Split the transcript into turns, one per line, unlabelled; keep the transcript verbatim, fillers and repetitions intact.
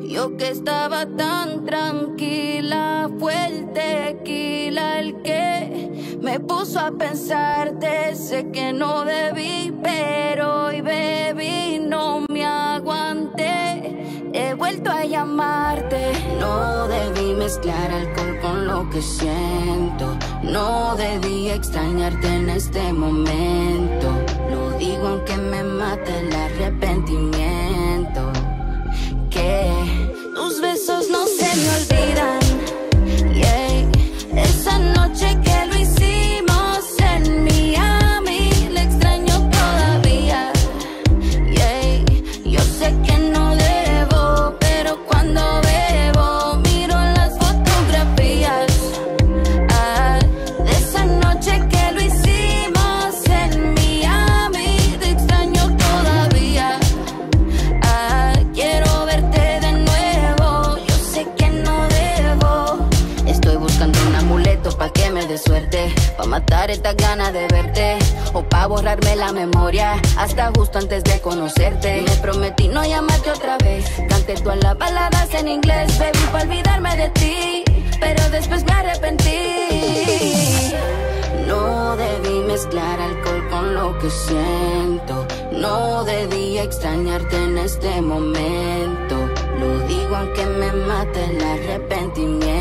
Yo que estaba tan tranquila, fue el tequila el que me puso a pensarte. Sé que no debí, pero hoy bebí, no me aguanté. He vuelto a llamarte. No debí mezclar alcohol con lo que siento. No debí extrañarte en este momento. Lo digo aunque me mate el arrepentimiento. Que tus besos no se me olvidan. Yeah. Esa noche que lo hicimos en Miami, le extraño todavía. Yeah. Yo sé que no debo, pero cuando bebo miro las fotografías. Ah, de esa noche que lo hicimos en Miami, te extraño todavía. Ah, quiero verte de nuevo, yo sé que no debo. Estoy buscando un amuleto pa' que me dé suerte, pa' matar estas ganas de verte, o pa' borrarme la memoria hasta justo antes de conocerte. Me prometí no llamarte otra vez, canté todas las baladas en inglés, baby, pa' olvidarme de ti, pero después me arrepentí. No debí mezclar alcohol con lo que siento. No debí extrañarte en este momento. Lo digo aunque me mate el arrepentimiento.